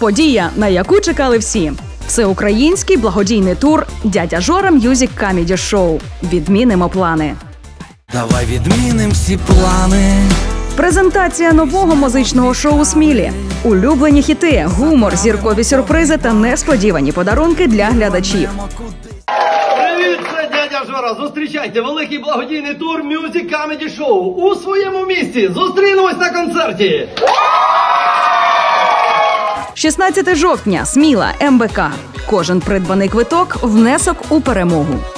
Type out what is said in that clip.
Подія, на яку чекали всі. Всеукраїнський благодійний тур «Дядя Жора Music Comedy Show». Відмінимо плани. Давай відміним всі плани. Презентація нового музичного шоу «Смілі». Улюблені хіти, гумор, зіркові сюрпризи та несподівані подарунки для глядачів. Привіт, це дядя Жора. Зустрічайте великий благодійний тур Music Comedy Show у своєму місті. Зустрінемось на концерті. 16 жовтня. Сміла, МБК. Кожен придбаний квиток – внесок у перемогу.